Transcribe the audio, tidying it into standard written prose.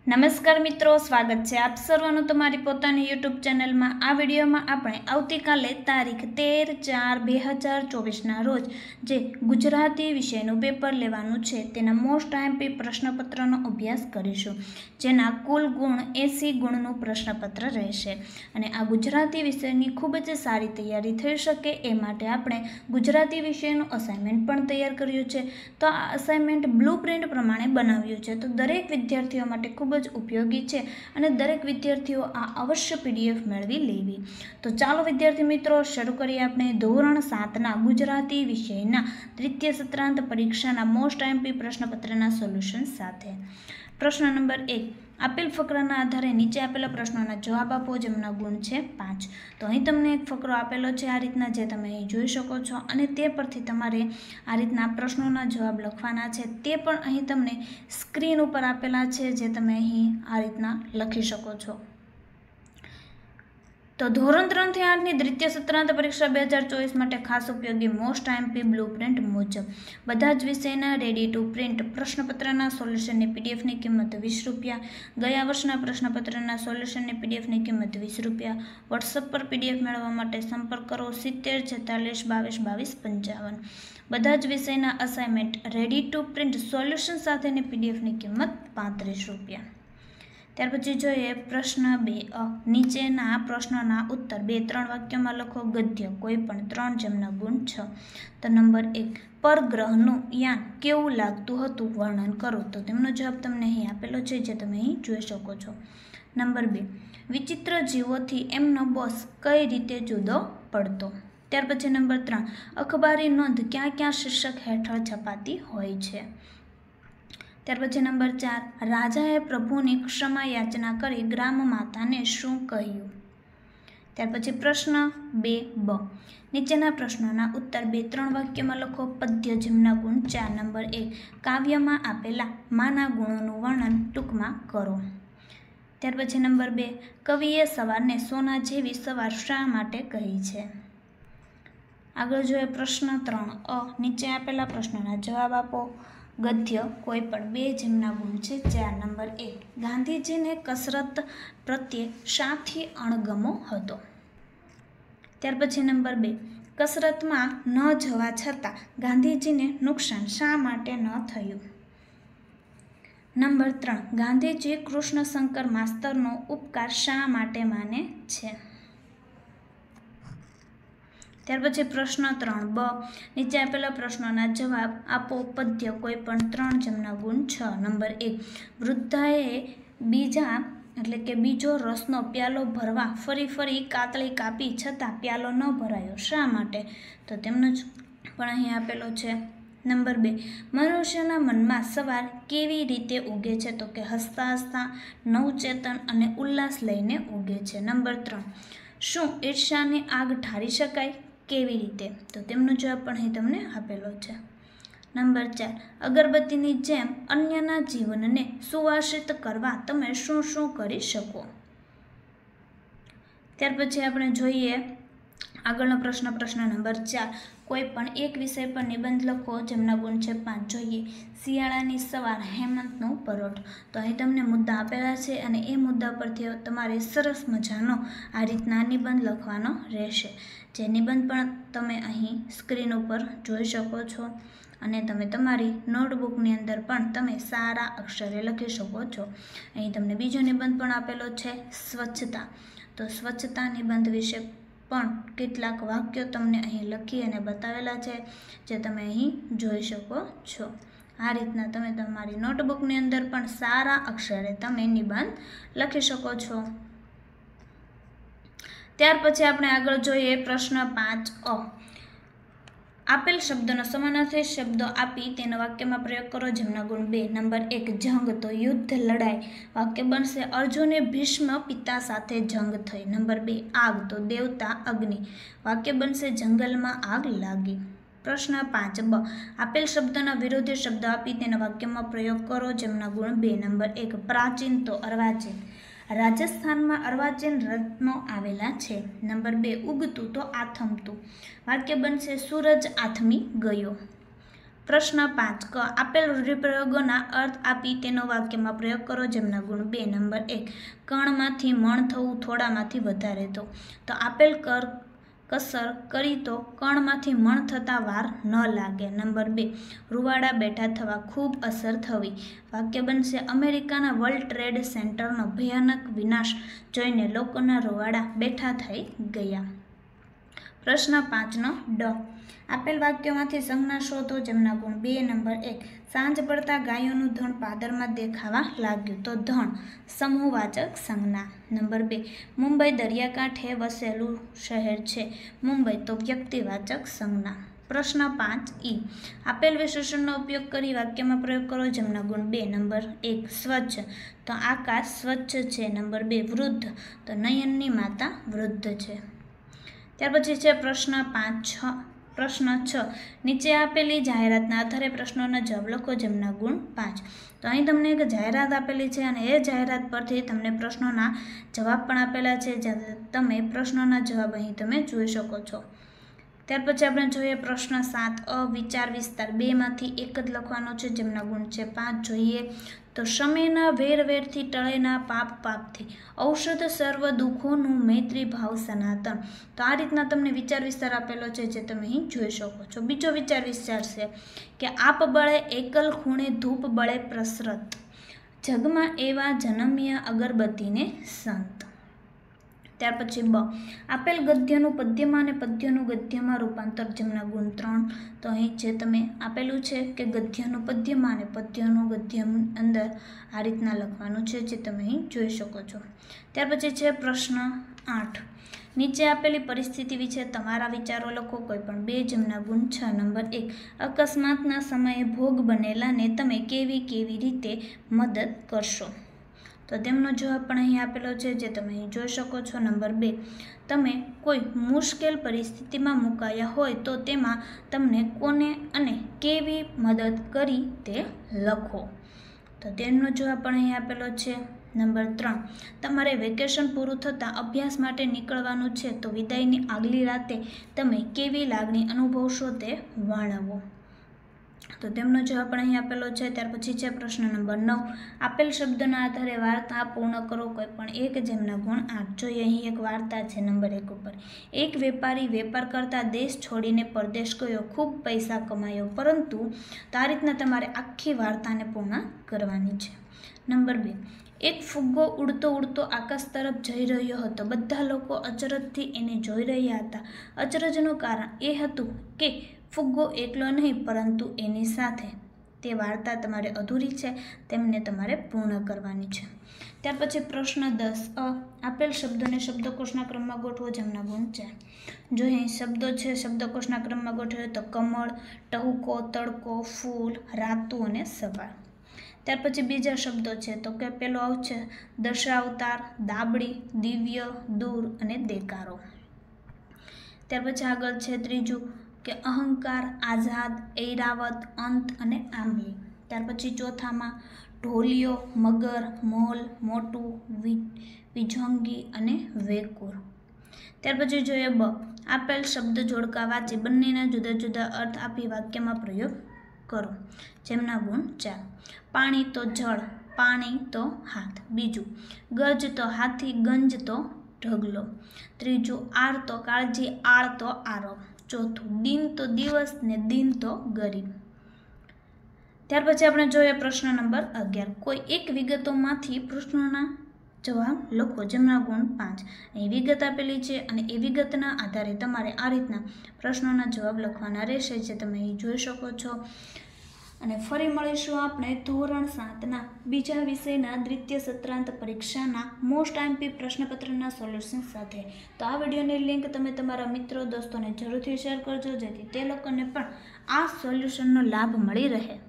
નમસ્કાર મિત્રો, સ્વાગત છે આપ સર્વનું તમારી પોતાની યુટ્યુબ ચેનલમાં। આ વિડીયોમાં આપણે આવતીકાલે તારીખ 13/4/2024ના રોજ જે ગુજરાતી વિષયનું પેપર લેવાનું છે તેના મોસ્ટ આઈએમપી પ્રશ્નપત્રનો અભ્યાસ કરીશું, જેના કુલ ગુણ 80 ગુણનું પ્રશ્નપત્ર રહેશે। અને આ ગુજરાતી વિષયની ખૂબ જ સારી તૈયારી થઈ શકે એ માટે આપણે ગુજરાતી વિષયનું અસાઇનમેન્ટ પણ તૈયાર કર્યું છે। તો આ અસાઇનમેન્ટ બ્લુપ્રિન્ટ પ્રમાણે બનાવ્યું છે, તો દરેક વિદ્યાર્થીઓ માટે ખૂબ ઉપયોગી છે અને દરેક વિદ્યાર્થીઓ આ અવશ્ય પીડીએફ મેળવી લેવી। તો ચાલો વિદ્યાર્થી મિત્રો, શરૂ કરીએ આપણે ધોરણ 7ના ગુજરાતી વિષયના દ્વિતીય સત્રાંત પરીક્ષાના મોસ્ટ આઈએમપી પ્રશ્નપત્રના સોલ્યુશન સાથે। પ્રશ્ન નંબર 1, આપેલ ફકરાના આધારે નીચે આપેલા પ્રશ્નોના જવાબ આપો, જેમના ગુણ છે 5। તો અહીં તમને એક ફકરો આપેલો છે આ રીતના, જે તમે અહીં જોઈ શકો છો, અને તે પરથી તમારે આ રીતના પ્રશ્નોના જવાબ લખવાના છે। તે પણ અહીં તમને સ્ક્રીન ઉપર આપેલા છે, જે તમે અહીં આ રીતના લખી શકો છો। તો ધોરણ 3 થી 8ની દ્વિતીય સત્રાંત પરીક્ષા 2024 માટે ખાસ ઉપયોગી મોસ્ટ આઈએમપી બ્લુપ્રિન્ટ મુજબ બધા જ વિષયના રેડી ટુ પ્રિન્ટ પ્રશ્નપત્રના સોલ્યુશનની પીડીએફની કિંમત 20 રૂપિયા। ગયા વર્ષના પ્રશ્નપત્રના સોલ્યુશનની પીડીએફની કિંમત 20 રૂપિયા। વોટ્સઅપ પર પીડીએફ મેળવવા માટે સંપર્ક કરો 7046222255। બધા જ વિષયના assignment ready to print solution સાથેની પીડીએફની કિંમત 35 રૂપિયા। ત્યાર પછી જોઈએ પ્રશ્ન 2, નીચેના પ્રશ્નોના ઉત્તર 2-3 વાક્યોમાં લખો। ગદ્ય કોઈ પણ 3, જેમના ગુણ 6। તો નંબર 1, પરગ્રહનું યાન કેવું લાગતું હતું વર્ણન કરો। તો તેમનો જવાબ તમને અહીં આપેલો છે, જે તમે અહીં જોઈ શકો છો। નંબર 2, વિચિત્ર જીવોથી એમનો બોસ કઈ રીતે જુદો પડતો। ત્યાર પછી નંબર 3, અખબારી નોંધ ક્યાં ક્યાં શીર્ષક હેઠળ છપાતી હોય છે। ત્યાર પછી નંબર 4, રાજાએ પ્રભુની ક્ષમા યાચના કરી ગ્રામ માતાને શું કહ્યું। ત્યાર પછી પ્રશ્ન 2બ, નીચેના પ્રશ્નોના ઉત્તર 2-3 વાક્યોમાં લખો। પદ્ય જેમના ગુણ 4। નંબર 1, કાવ્યમાં આપેલા માના ગુણોનું વર્ણન ટૂંકમાં કરો। ત્યાર પછી નંબર 2, કવિએ સવારને સોના જેવી સવાર શા માટે કહી છે। આગળ જોઈએ પ્રશ્ન 3, નીચે આપેલા પ્રશ્નોના જવાબ આપો। ગદ્ય કોઈ પણ 2, જેમના ગુણ છે 4। નંબર 1, ગાંધીજીને કસરત પ્રત્યે શાથી અણગમો હતો। ત્યાર પછી નંબર 2, કસરતમાં ન જવા છતાં ગાંધીજીને નુકસાન શા માટે ન થયું। નંબર 3, ગાંધીજી કૃષ્ણશંકર માસ્તરનો ઉપકાર શા માટે માને છે। ત્યાર પછી પ્રશ્ન 3બ, નીચે આપેલા પ્રશ્નોના જવાબ આપો। પદ્ય કોઈ પણ 3, જેમના ગુણ 6। નંબર 1, વૃદ્ધાએ બીજો રસનો પ્યાલો ભરવા ફરી કાતળી કાપી છતાં પ્યાલો ન ભરાયો શા માટે। તો તેમનો જ પણ અહીં આપેલો છે। નંબર 2, મનુષ્યના મનમાં સવાર કેવી રીતે ઉગે છે। તો કે હસતા હસતા, નવચેતન અને ઉલ્લાસ લઈને ઉગે છે। નંબર 3, શું ઈર્ષ્યાની આગ ઠારી શકાય, કેવી રીતે। તો તેમનો જવાબ પણ અહીં તમને આપેલો છે। નંબર 4, અગરબત્તીની જેમ અન્યના જીવનને સુવાસિત કરવા તમે શું શું કરી શકો। ત્યાર પછી આપણે જોઈએ આગળનો પ્રશ્ન નંબર 4, કોઈ પણ એક વિષય પર નિબંધ લખો, જેમના ગુણ છે 5। જોઈએ શિયાળાની સવાર, હેમંતનો પરોઢ। તો અહીં તમને મુદ્દા આપેલા છે, અને એ મુદ્દા પરથી તમારે સરસ મજાનો આ રીતના નિબંધ લખવાનો રહેશે, જે નિબંધ પણ તમે અહીં સ્ક્રીન ઉપર જોઈ શકો છો, અને તમે તમારી નોટબુકની અંદર પણ તમે સારા અક્ષરે લખી શકો છો। અહીં તમને બીજો નિબંધ પણ આપેલો છે, સ્વચ્છતા। તો સ્વચ્છતા નિબંધ વિશે પણ કેટલાક વાક્યો તમને અહીં લખી અને બતાવેલા છે, જે તમે અહીં જોઈ શકો છો। આ રીતના તમે તમારી નોટબુકની અંદર પણ સારા અક્ષરે તમે નિબંધ લખી શકો છો। ત્યાર પછી આપણે આગળ જોઈએ પ્રશ્ન 5અ, આપેલ શબ્દનો સમાનાર્થી શબ્દો આપી તેનો વાક્યમાં પ્રયોગ કરો, જેમના ગુણ 2। નંબર 1, જંગ તો યુદ્ધ, લડાઈ। વાક્ય બનશે અર્જુને ભીષ્મ પિતા સાથે જંગ થઈ। નંબર 2, આગ તો દેવતા અગ્નિ। વાક્ય બનશે જંગલમાં આગ લાગી। પ્રશ્ન 5બ, આપેલ શબ્દના વિરોધી શબ્દ આપી તેના વાક્યમાં પ્રયોગ કરો, જેમના ગુણ 2। નંબર 1, પ્રાચીન તો અર્વાચીન। રાજસ્થાનમાં અર્વાચીન રત્નો આવેલા છે। નંબર 2, ઉગતું તો આથમતું। વાક્ય બનશે સૂરજ આથમી ગયો। પ્રશ્ન 5 ક આપેલ રૂઢિપ્રયોગોના અર્થ આપી તેનો વાક્યમાં પ્રયોગ કરો, જેમના ગુણ 2. નંબર 1 કણમાંથી મણ થવું, થોડામાંથી વધારે થવું. તો આપેલ કસર કરી તો કણમાંથી મણ થતા વાર ન લાગે. નંબર 2 રૂવાડા બેઠા થવા, ખૂબ અસર થવી. વાક્ય બનશે અમેરિકાના વર્લ્ડ ટ્રેડ સેન્ટરનો ભયાનક વિનાશ જોઈને લોકોના રૂવાડા બેઠા થઈ ગયા. પ્રશ્ન 5નો ડ આપેલ વાક્યોમાંથી સંજ્ઞા શોધો, જેમના ગુણ 2. નંબર 1 સાંજ પડતા ગાયોનું ધણ પાદરમાં દેખાવા લાગ્યું. તો ધણ સમૂહવાચક સંજ્ઞા. નંબર 2 મુંબઈ દરિયાકાંઠે વસેલું શહેર છે. મુંબઈ તો વ્યક્તિવાચક સંજ્ઞા. પ્રશ્ન 5 ઈ આપેલ વિશેષણનો ઉપયોગ કરી વાક્યમાં પ્રયોગ કરો, જેમના ગુણ 2. નંબર 1 સ્વચ્છ તો આકાશ સ્વચ્છ છે. નંબર 2 વૃદ્ધ તો નયનની માતા વૃદ્ધ છે. ત્યાર પછી છે પ્રશ્ન 6 નીચે આપેલી જાહેરાતના આધારે પ્રશ્નોના જવાબ લખો, જેમના ગુણ 5. તો અહીં તમને એક જાહેરાત આપેલી છે અને એ જાહેરાત પરથી તમને પ્રશ્નોના જવાબ પણ આપેલા છે, જ્યાં તમે પ્રશ્નોના જવાબ અહીં તમે જોઈ શકો છો. ત્યાર પછી આપણે જોઈએ પ્રશ્ન 7 અ વિચાર વિસ્તાર 2માંથી એક જ લખવાનો છે, જેમના ગુણ છે 5. જોઈએ તો શમેના વેર વેરથી ટળેના પાપ પાપથી, ઔષધ સર્વ દુઃખોનું મૈત્રી ભાવ સનાતન. તો આ રીતના તમને વિચાર વિસ્તાર આપેલો છે, જે તમે અહીં જોઈ શકો છો. બીજો વિચાર વિસ્તાર છે કે આપ બળે એકલ ખૂણે ધૂપ બળે પ્રસરત, જગમાં એવા જનમ્ય અગરબત્તીને સંત. ત્યાર પછી બ આપેલ ગદ્યનું પદ્યમાં અને પદ્યનું ગદ્યમાં રૂપાંતર, જેમના ગુણ 3. તો અહીં જે તમે આપેલું છે કે ગદ્યનું પદ્યમાં અને પદ્યનું ગદ્ય અંદર આ રીતના લખવાનું છે, જે તમે અહીં જોઈ શકો છો. ત્યાર પછી છે પ્રશ્ન 8 નીચે આપેલી પરિસ્થિતિ વિશે તમારા વિચારો લખો, કોઈ પણ 2, જેમના ગુણ 6. નંબર 1 અકસ્માતના સમયે ભોગ બનેલાને તમે કેવી રીતે મદદ કરશો. તો તેમનો જવાબ પણ અહીં આપેલો છે, જે તમે અહીં જોઈ શકો છો. નંબર 2 તમે કોઈ મુશ્કેલ પરિસ્થિતિમાં મુકાયા હોય તો તેમાં તમને કોને અને કેવી મદદ કરી તે લખો. તો તેમનો જવાબ પણ અહીં આપેલો છે. નંબર 3 તમારે વેકેશન પૂરું થતાં અભ્યાસ માટે નીકળવાનું છે, તો વિદાયની આગલી રાતે તમે કેવી લાગણી અનુભવશો તે વર્ણવો. તો તેમનો જવાબ પણ અહીં આપેલો છે. ત્યાર પછી છે પ્રશ્ન નંબર 9 આપેલ શબ્દના આધારે વાર્તા પૂર્ણ કરો, કોઈ પણ એક, જેમના ગુણ 8. જોઈએ અહીં એક વાર્તા છે નંબર 1 ઉપર. એક વેપારી વેપાર કરતા દેશ છોડીને પરદેશ ગયો, ખૂબ પૈસા કમાયો, પરંતુ આ રીતના તમારે આખી વાર્તાને પૂર્ણ કરવાની છે. નંબર 2 એક ફુગ્ગો ઉડતો ઉડતો આકાશ તરફ જઈ રહ્યો હતો. બધા લોકો અચરજથી એને જોઈ રહ્યા હતા. અચરજનું કારણ એ હતું કે ફુગ્ગો એકલો નહીં, પરંતુ એની સાથે. તે વાર્તા તમારે અધૂરી છે, તેમને તમારે પૂર્ણ કરવાની છે. ત્યાર પછી પ્રશ્ન 10 અ આપેલ શબ્દોને શબ્દકોશના ક્રમમાં ગોઠવો, જેમના ગુણ 4. જો અહીં શબ્દો છે શબ્દકોશના ક્રમમાં ગોઠવીએ તો કમળ, ટહુકો, તડકો, ફૂલ, રાતું અને સવાર. ત્યાર પછી બીજા શબ્દો છે તો કે પેલો આવશે દશાવતાર, દાબડી, દિવ્ય, દૂર અને દેકારો. ત્યાર પછી આગળ છે ત્રીજું કે અહંકાર, આઝાદ, ઐરાવત, અંત અને આંબલી. ત્યાર પછી ચોથામાં ઢોલિયો, મગર, મોલ, મોટું, વિજોંગી અને વેકુર. ત્યાર પછી જોઈએ બ આપેલ શબ્દ જોડકા વાંચી બંનેના જુદા જુદા અર્થ આપી વાક્યમાં પ્રયોગ કરો, જેમના ગુણ 4. પાણી તો જળ, પાણી તો હાથ. બીજું ગજ તો હાથી, ગંજ તો ઢગલો. ત્રીજું આર તો કાળજી, આળ તો આરોપ. ચોથું દિન તો દિવસ ને દિન તો ગરીબ. ત્યાર પછી આપણે જોઈએ પ્રશ્ન નંબર 11. કોઈ એક વિગતોમાંથી પ્રશ્નોના જવાબ લખો, જેમના ગુણ 5. અહીં વિગત આપેલી છે અને એ વિગતના આધારે તમારે આ રીતના પ્રશ્નોના જવાબ લખવાના રહેશે, જે તમે અહીં જોઈ શકો છો. અને ફરી મળીશું આપણે ધોરણ 7ના બીજા વિષયના દ્વિતીય સત્રાંત પરીક્ષાના મોસ્ટ આઈએમપી પ્રશ્નપત્રના સોલ્યુશન સાથે. તો આ વિડીયોની લિંક તમે તમારા મિત્રો દોસ્તોને જરૂરથી શેર કરજો, જેથી તે લોકોને પણ આ સોલ્યુશનનો લાભ મળી રહે.